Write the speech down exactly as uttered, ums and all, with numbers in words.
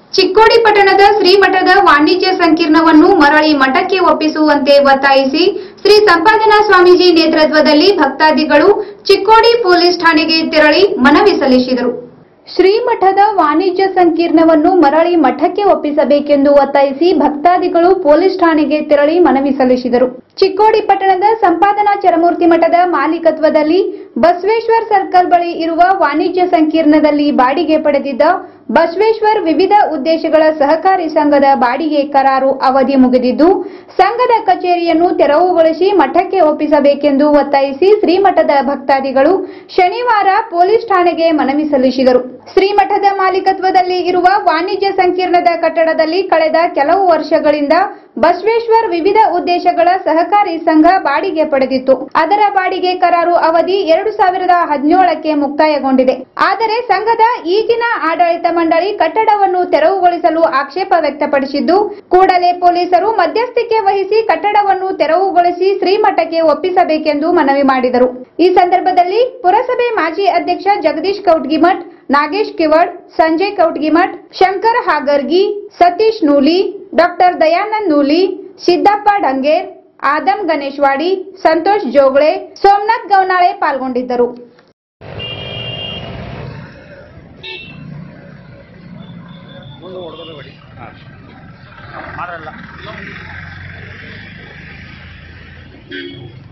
ಚಿಕ್ಕೋಡಿ ಪಟ್ಟಣದ ಶ್ರೀಮಠದ ವಾಣಿಜ್ಯ ಸಂಕೀರ್ಣವನ್ನು ಮರಳಿ ಮಠಕ್ಕೆ ಒಪ್ಪಿಸುವಂತೆ ಒತ್ತಾಯಿಸಿ ಶ್ರೀ ಸಂಪಾದನಾ ಸ್ವಾಮೀಜಿ ನೇತೃತ್ವದಲ್ಲಿ ಭಕ್ತಾದಿಗಳು ಚಿಕ್ಕೋಡಿ ಪೊಲೀಸ್ ಠಾಣೆಗೆ ತೆರಳಿ ಮನವಿ ಸಲ್ಲಿಸಿದರು. ಶ್ರೀಮಠದ ವಾಣಿಜ್ಯ ಸಂಕೀರ್ಣವನ್ನು ಮರಳಿ ಮಠಕ್ಕೆ ಒಪ್ಪಿಸಬೇಕೆಂದು ಒತ್ತಾಯಿಸಿ ಭಕ್ತಾದಿಗಳು ಪೊಲೀಸ್ ಠಾಣೆಗೆ ತೆರಳಿ ಮನವಿ ಸಲ್ಲಿಸಿದರು. ಚಿಕ್ಕೋಡಿ ಪಟ್ಟಣದ ಸಂಪಾದನಾ ಚರಮೂರ್ತಿ ಮಠದ ಮಾಲೀಕತ್ವದಲ್ಲಿ ಬಸವೇಶ್ವರ ಸರ್ಕಲ್ ಬಳಿ ಇರುವ ವಾಣಿಜ್ಯ ಸಂಕೀರ್ಣದಲ್ಲಿ ಬಾಡಿಗೆ ಪಡೆದಿದ್ದ ಬಸವೇಶ್ವರ್ ವಿವಿಧ ಉದ್ದೇಶಗಳ ಸಹಕಾರಿ ಸಂಘದ ಬಾಡಿಗೆ ಕರಾರು ಅವಧಿ ಮುಗಿದಿದ್ದು, ಸಂಘದ ಕಚೇರಿಯನ್ನು ತೆರವುಗೊಳಿಸಿ ಮಠಕ್ಕೆ ಒಪ್ಪಿಸಬೇಕೆಂದು ಒತ್ತಾಯಿಸಿ ಶ್ರೀಮಠದ ಭಕ್ತಾದಿಗಳು ಶನಿವಾರ ಪೊಲೀಸ್ ಠಾಣೆಗೆ ಮನವಿ ಸಲ್ಲಿಸಿದರು. ಶ್ರೀಮಠದ ಮಾಲೀಕತ್ವದಲ್ಲಿ ಇರುವ ವಾಣಿಜ್ಯ ಸಂಕೀರ್ಣದ ಕಟ್ಟಡದಲ್ಲಿ ಕಳೆದ ಕೆಲವು ವರ್ಷಗಳಿಂದ ಬಸವೇಶ್ವರ್ ವಿವಿಧ ಉದ್ದೇಶಗಳ ಸಹಕಾರಿ ಸಂಘ ಬಾಡಿಗೆ ಪಡೆದಿತ್ತು. ಅದರ ಬಾಡಿಗೆ ಕರಾರು ಅವಧಿ ಎರಡು ಸಾವಿರದ ಹದಿನೇಳಕ್ಕೆ ಮುಕ್ತಾಯಗೊಂಡಿದೆ. ಆದರೆ ಸಂಘದ ಈಗಿನ ಆಡಳಿತ ಮಂಡಳಿ ಕಟ್ಟಡವನ್ನು ತೆರವುಗೊಳಿಸಲು ಆಕ್ಷೇಪ ವ್ಯಕ್ತಪಡಿಸಿದ್ದು, ಕೂಡಲೇ ಪೊಲೀಸರು ಮಧ್ಯಸ್ಥಿಕೆ ವಹಿಸಿ ಕಟ್ಟಡವನ್ನು ತೆರವುಗೊಳಿಸಿ ಶ್ರೀಮಠಕ್ಕೆ ಒಪ್ಪಿಸಬೇಕೆಂದು ಮನವಿ ಮಾಡಿದರು. ಈ ಸಂದರ್ಭದಲ್ಲಿ ಪುರಸಭೆ ಮಾಜಿ ಅಧ್ಯಕ್ಷ ಜಗದೀಶ್ ಕೌಟ್ಗಿಮಠ್, ನಾಗೇಶ್ ಕಿವಡ್, ಸಂಜಯ್ ಕೌಟ್ಗಿಮಠ್, ಶಂಕರ್ ಹಾಗರ್ಗಿ, ಸತೀಶ್ ನೂಲಿ, ಡಾಕ್ಟರ್ ದಯಾನಂದ್ ನೂಲಿ, ಸಿದ್ದಪ್ಪ ಡಂಗೇರ್, ಆದಂ ಗಣೇಶ್ವಾಡಿ, ಸಂತೋಷ್ ಜೋಗಳೆ, ಸೋಮನಾಥ್ ಗೌನಾಳೆ ಪಾಲ್ಗೊಂಡಿದ್ದರು. ಮಾಡಲ್ಲ